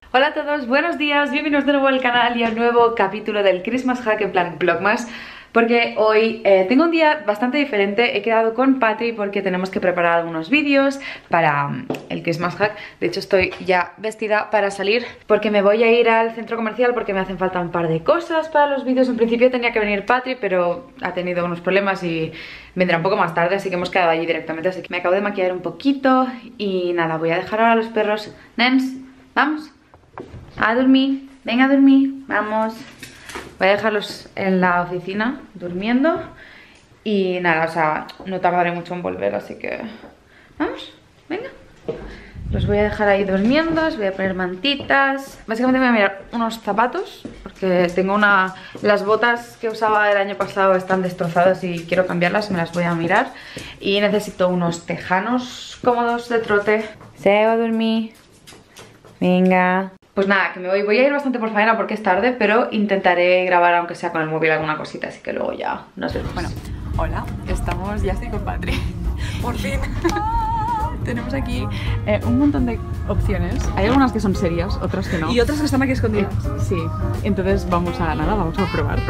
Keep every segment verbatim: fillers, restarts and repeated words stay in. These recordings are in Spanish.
Hola a todos, buenos días, bienvenidos de nuevo al canal y a un nuevo capítulo del Christmas Hack en plan Vlogmas. Porque hoy eh, tengo un día bastante diferente, he quedado con Patri porque tenemos que preparar algunos vídeos para um, el Christmas Hack. De hecho estoy ya vestida para salir porque me voy a ir al centro comercial porque me hacen falta un par de cosas para los vídeos. En principio tenía que venir Patri, pero ha tenido unos problemas y vendrá un poco más tarde, así que hemos quedado allí directamente. Así que me acabo de maquillar un poquito y nada, voy a dejar ahora a los perros. Nens, vamos a dormir, venga a dormir, vamos. Voy a dejarlos en la oficina durmiendo y nada, o sea, no tardaré mucho en volver, así que vamos, venga. Los voy a dejar ahí durmiendo, os voy a poner mantitas. Básicamente me voy a mirar unos zapatos porque tengo una... Las botas que usaba el año pasado están destrozadas y quiero cambiarlas, me las voy a mirar. Y necesito unos tejanos cómodos de trote. Se va a dormir. Venga. Pues nada, que me voy, voy a ir bastante por faena porque es tarde, pero intentaré grabar aunque sea con el móvil alguna cosita, así que luego ya nos vemos. Bueno, hola, estamos, ya estoy con Patri, por fin. Tenemos aquí eh, un montón de opciones, hay algunas que son serias, otras que no. Y otras que están aquí escondidas. Eh, sí, entonces vamos a nada, vamos a probar.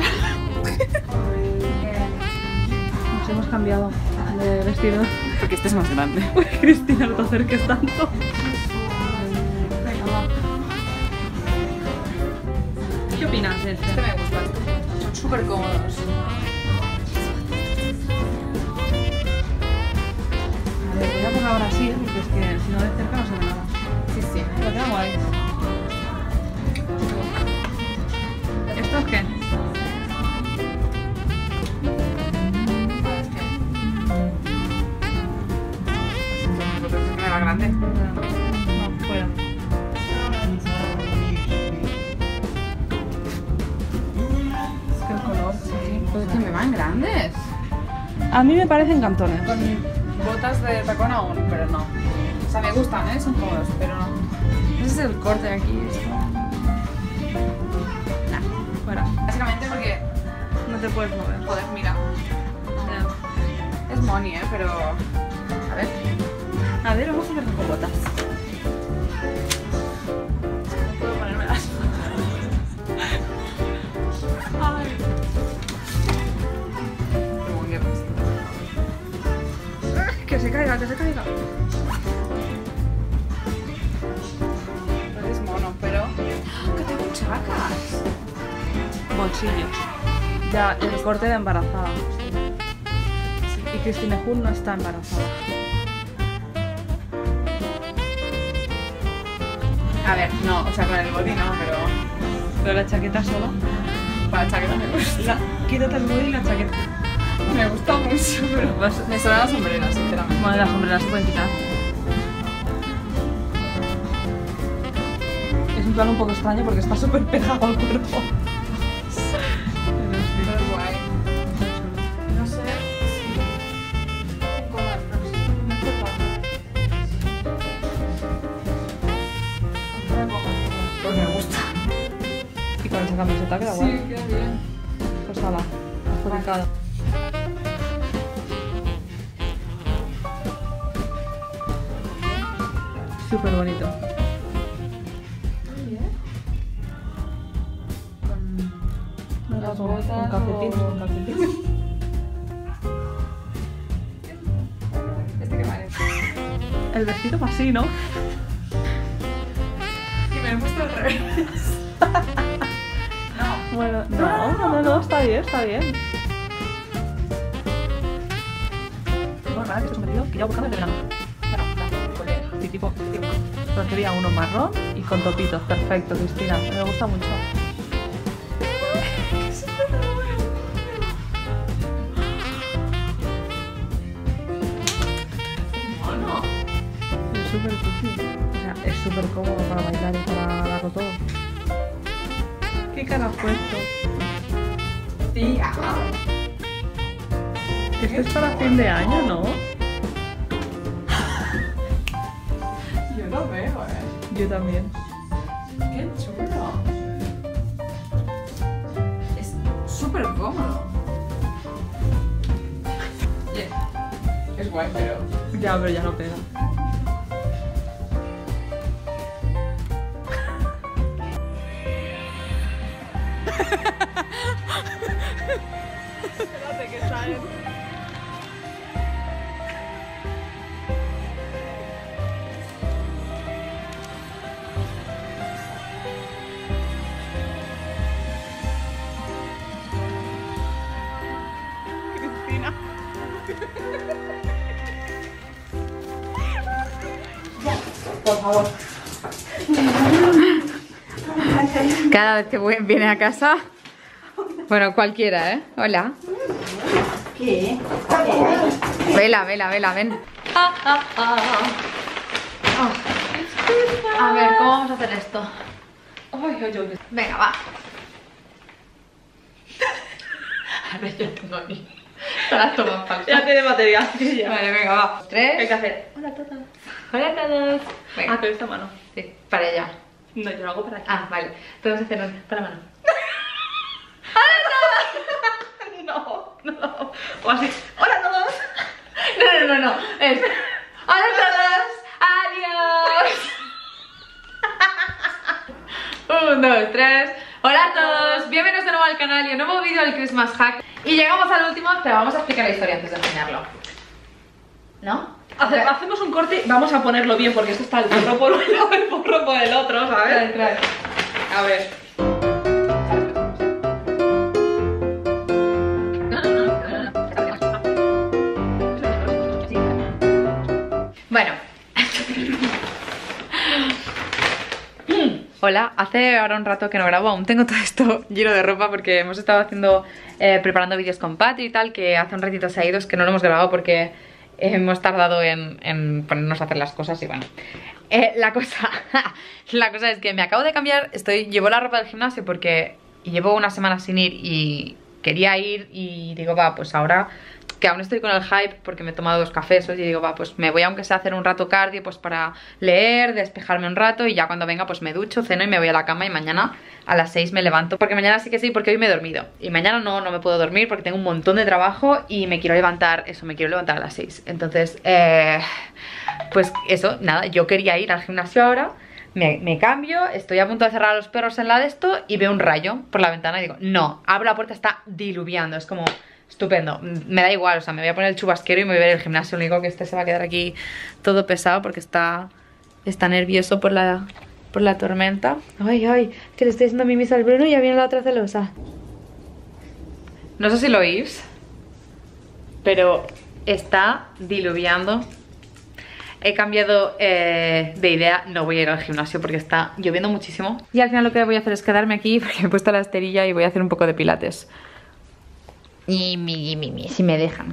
Nos hemos cambiado de vestido. Porque este es más grande. Uy, Cristina, no te acerques tanto. ¿Qué opinas de este? Este me gusta, son súper cómodos. A ver, voy a poner ahora así, ¿eh? Porque es que si no de cerca no se ve nada. Sí, sí. Pero queda guay. ¿Esto es qué? Me va grande. No, fuera. Es que el color, sí. Pues es que me van grandes. A mí me parecen cantones. Con botas de tacón aún, pero no. O sea, me gustan, ¿eh? Son cómodos, pero no. Ese es el corte de aquí. Esto. Nah, fuera. Básicamente porque, No te puedes mover. joder, mira. Es money, ¿eh? Pero... A ver. A ver, vamos a ver con botas. No puedo ponerme las Ay. Qué buen que pasa. Que se caiga, que se caiga. Es mono, pero... ¡Que tengo chacas! Bolsillos. Ya, el corte de embarazada. Y Christine Hull no está embarazada. A ver, no, o sea, con el body no, pero... Pero la chaqueta sola. Para la chaqueta me gusta. La, quítate el body y la chaqueta. Me gusta mucho, pero... Vas- Me sobran las sombreras, sinceramente. Bueno, las sombreras se pueden quitar. Es un plan un poco extraño porque está súper pegado al cuerpo. Pero sí. Pero es guay. No sé si... Con las Pues me gusta. Y con esa camiseta queda guay. Sí, queda bien. Pues ala, adjudicado. Súper bonito. Con... Las Las con, botas con calcetines, o- con calcetines. ¿Este qué parece? El vestido va así, ¿no? Y me lo he puesto al revés. No. Bueno, no, no, no, no, está bien, está bien. Bueno, nada, que esto es un vestido que llevo buscando desde verano. Bueno, la colera. Sí, tipo, tipo. Pero quería uno marrón y con topitos. Perfecto, Cristina. Me gusta mucho. Mono. Es súper cookie. O sea, es súper cómodo para bailar y para darlo todo. ¿Qué cara has puesto? Tía. Esto es para fin de año, ¿no? Yo lo veo, eh. Yo también. Qué chulo. Es súper cómodo. Yeah. Es guay, pero... Ya, pero ya no pega. Cristina. Por favor. Cada vez que viene a casa. Bueno, cualquiera, ¿eh? Hola. ¿Qué? Vela, vela, vela, ven. Ah, ah, ah. Oh. A ver, ¿cómo vamos a hacer esto? Ay, ay, ay. Venga, va. A ver, yo tengo aquí. Para tomar falta. Ya tiene material. Ya. Vale, venga, va. Tres. ¿Qué hay que hacer? Hola a todos. Hola a todos. Venga. Ah, con esta mano. Sí, para allá. No, yo lo hago para aquí. Ah, vale. Todos hacer un para mano. No, no. O así. Hola a todos. No, no, no, no. Es. Hola a todos. Adiós. Un, dos, tres. Hola a todos. Bienvenidos de nuevo al canal y un nuevo vídeo del Christmas Hack. Y llegamos al último, pero vamos a explicar la historia antes de enseñarlo. ¿No? Hace- hacemos un corte y vamos a ponerlo bien porque esto está el porro por un lado, el porro por el otro, ¿sabes? Trae, trae. A ver. Bueno. Hola, hace ahora un rato que no grabo, aún tengo todo esto lleno de ropa porque hemos estado haciendo, eh, preparando vídeos con Patri y tal, que hace un ratito se ha ido, es que no lo hemos grabado porque hemos tardado en, en ponernos a hacer las cosas y bueno. Eh, la cosa, la cosa es que me acabo de cambiar, estoy, llevo la ropa del gimnasio porque llevo una semana sin ir y quería ir y digo, va, pues ahora que aún estoy con el hype porque me he tomado dos cafés y digo, va, pues me voy aunque sea a hacer un rato cardio pues para leer, despejarme un rato y ya cuando venga pues me ducho, ceno y me voy a la cama y mañana a las seis me levanto porque mañana sí que sí, porque hoy me he dormido y mañana no, no me puedo dormir porque tengo un montón de trabajo y me quiero levantar, eso, me quiero levantar a las seis. Entonces, eh, pues eso, nada, yo quería ir al gimnasio ahora. Me, me cambio, estoy a punto de cerrar a los perros en la de esto y veo un rayo por la ventana y digo, no, abro la puerta, está diluviando, es como estupendo, me da igual, o sea, me voy a poner el chubasquero y me voy a ver el gimnasio, lo único que este se va a quedar aquí todo pesado porque está, está nervioso por la, por la tormenta. Ay, ay, que le estoy haciendo mimis al Bruno y ya viene la otra celosa. No sé si lo oís, pero está diluviando. He cambiado eh, de idea, no voy a ir al gimnasio porque está lloviendo muchísimo. Y al final lo que voy a hacer es quedarme aquí porque he puesto la esterilla y voy a hacer un poco de pilates. Y mi, mi, mi, si me dejan.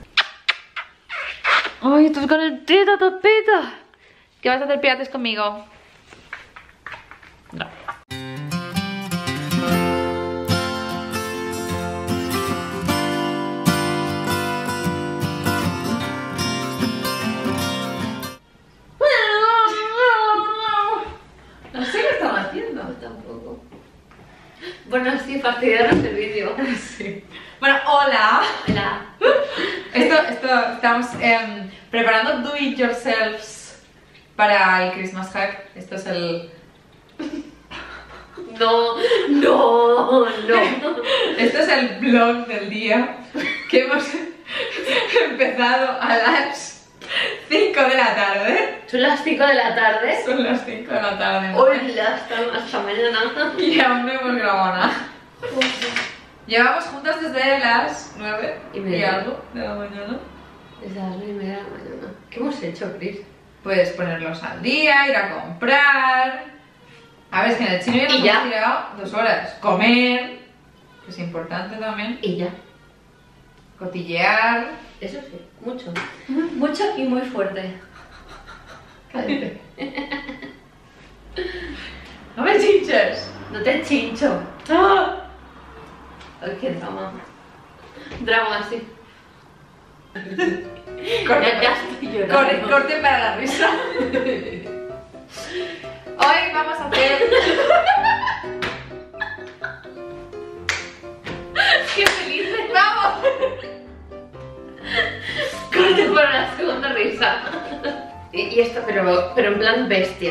Ay, estás con el tito, topito. ¿Qué vas a hacer pilates conmigo? No. No sé qué estaba haciendo. Tampoco. Bueno, sí, fastidiaros el vídeo. Sí. Bueno, hola. Hola. Esto, esto, estamos em, preparando do it yourselves para el Christmas hack. Esto es el... No, no, no. Esto es el vlog del día que hemos empezado a las cinco de la tarde. Son las cinco de la tarde. Son las cinco de la tarde. Hola, hasta, hasta mañana. Y aún no hemos grabado nada. Llevamos juntas desde las nueve Y y, media. algo de la mañana. Desde las nueve y media de la mañana. ¿Qué hemos hecho, Chris? Puedes ponerlos al día, ir a comprar. A ver, es que en el chino ya nos Y ya. hemos tirado dos horas. Comer, que es importante también. Y ya. Cotillear. Eso sí, mucho. Mucho y muy fuerte. Cállate. No me chinches. No te chincho. ¡Ah! Ay, qué drama. Drama, sí. Corte, Ya, ya estoy llorando. corte, corte para la risa. Hoy vamos a hacer... ¡Qué felices! ¡Vamos! Corte para la segunda risa. Y, y esto, pero, pero en plan bestia.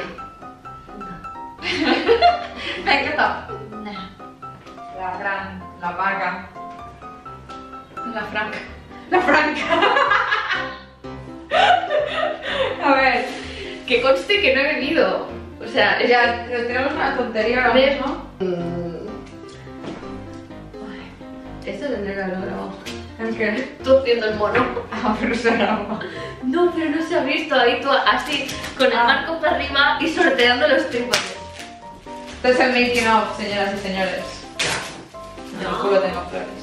Me ha encantado. La gran, la vaca. La franca. La franca. A ver. Que conste que no he bebido. O sea, es Ya, nos tenemos una tontería ahora ¿Ves? mismo. Mm. Ay, esto tendría que haberlo grabado. ¿El qué? Tú haciendo el mono. Ah, pero se graba. No, pero no se ha visto ahí tú así, con el Ah. marco para arriba y sorteando los trípodes. Este es el making of, señoras y señores. En el No. culo tengo flores.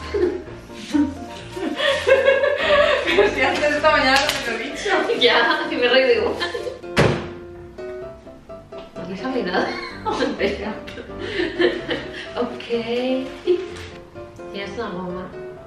Pero si antes esta mañana no te lo he dicho. Ya, y me he reído igual. ¿No has mirado? Espera. Ok. Tienes una goma.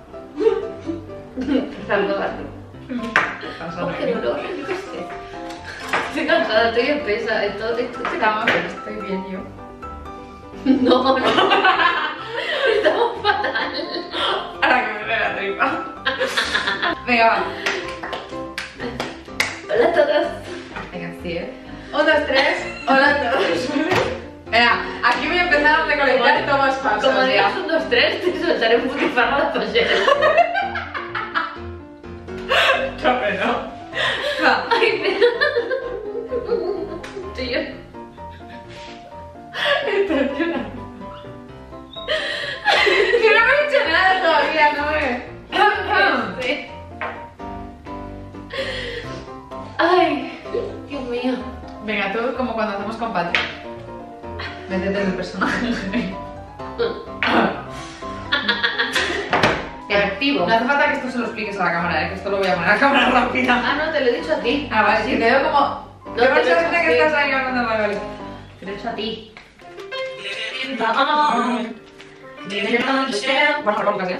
Salgo así. Oh, qué dolor, yo qué sé. Estoy cansada, estoy espesa. Esto, esto, esto, Estamos, pero estoy bien yo. No, no. Estamos fatal. Ahora que me duele la tripa. Venga, va. Hola a todos. Venga, sí, ¿eh? Un, dos, tres. Hola a todos. Venga, aquí voy a empezar a recolectar tomos falsos. Como ya. digas un, dos, tres, te soltaré un putifarro de pollera. Chope, ¿no? Va. Ay, me... Tío. Estoy llorando. Que no me he hecho nada todavía, no me... Sí. Ay, Dios mío. Venga, tú como cuando hacemos con Patrick. Métete en el personaje. Activo. No hace falta que esto se lo expliques a la cámara, ¿eh? Que esto lo voy a poner a cámara rápida. Ah, no, te lo he dicho a ti. Ah, vale, si te veo como... No, Qué te lo he mucha hecho gente a que ti. estás ahí hablando, vale, vale. Te lo he dicho a ti. Baja la boca, ¿sí?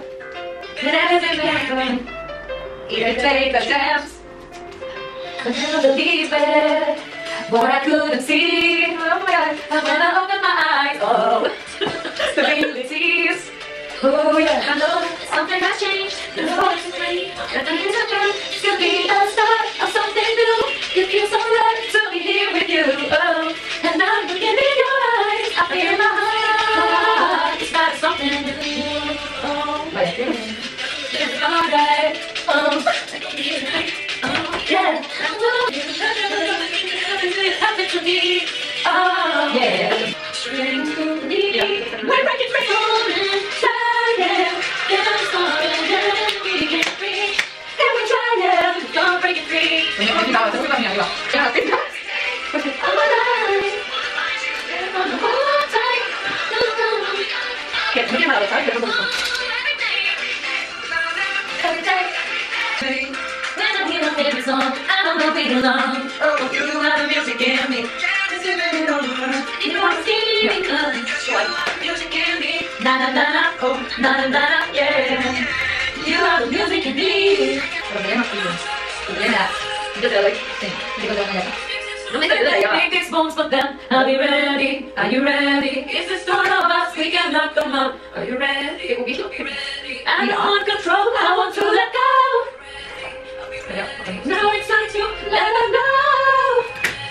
What I couldn't see, oh my God, when I opened my eyes, oh, stabilities. Oh yeah, I know something has changed. The voice is free, the thing is a truth. Could be a start of something new. You feel so right to be here with you. Oh, and I'm looking in your eyes. I feel in my heart. It's got something to do. Oh, it's alright. Oh, oh, yeah. Happen to me. Oh, yeah. Strings to me. We're breaking free. Yeah. Yeah, I'm sorry. Yeah, we can free. And we try, yeah. Don't break it free. Coño, me he quitado, te fuiste hacia arriba. Venga, pinta. I'm alive. Hold tight. Que no tiene nada, ¿sabes? Pero no me gusta. Every day. When I hear my favorite song, I don't know if belong. Oh, you have the music in me. You know I'm singing because what music in me. Na na na na, oh, na na na na, yeah. You have the music in me. Pero que ya no estoy bien. Venga, Yo te lo doy. sí, digo yo, venga. No me ayuda ya. Make these bones for them. I'll be ready. Are you ready? It's the start of us. We can knock them out. Are you ready? Qué cubito. I don't want control. I want to let go. Espera, ok. Now it's time to let them know.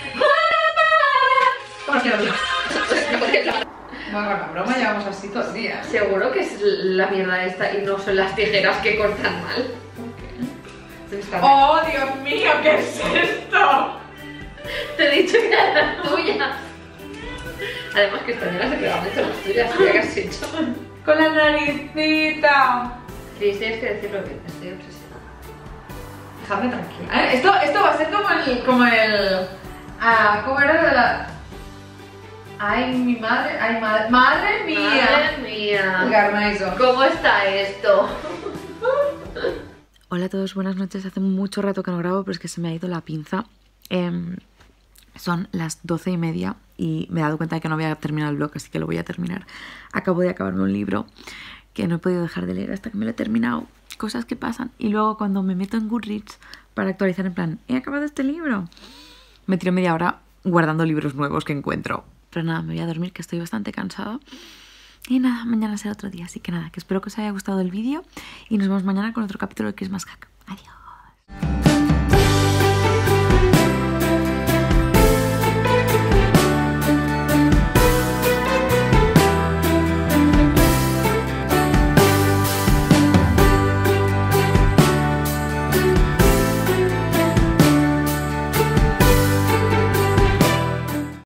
¿Cómo quiero hablar? Bueno, con la broma llevamos así todo el día. Seguro que es la mierda esta y no son las tijeras que cortan mal. Se me está- ¡Oh, Dios mío! ¿Qué es esto? Te he dicho que era tuya. Además que esta mierda se quedaba mucho las tuyas. ¿Qué has hecho? Con la naricita. Sí, sí, tienes que decirlo bien. Estoy obsesionada. Dejadme tranquila. ¿Eh? Esto, esto va a ser como el... Como el ah, ¿cómo era la...? Ay, mi madre... Ay, madre... ¡Madre mía! Madre mía. Garnaiso. ¿Cómo está esto? Hola a todos, buenas noches. Hace mucho rato que no grabo, pero es que se me ha ido la pinza. Eh, son las doce y media y me he dado cuenta de que no voy a terminar el vlog, así que lo voy a terminar. Acabo de acabarme un libro que no he podido dejar de leer hasta que me lo he terminado. Cosas que pasan. Y luego cuando me meto en Goodreads para actualizar en plan, he acabado este libro, me tiro media hora guardando libros nuevos que encuentro. Pero nada, me voy a dormir, que estoy bastante cansada. Y nada, mañana será otro día. Así que nada, que espero que os haya gustado el vídeo y nos vemos mañana con otro capítulo de Christmas Hack. Adiós.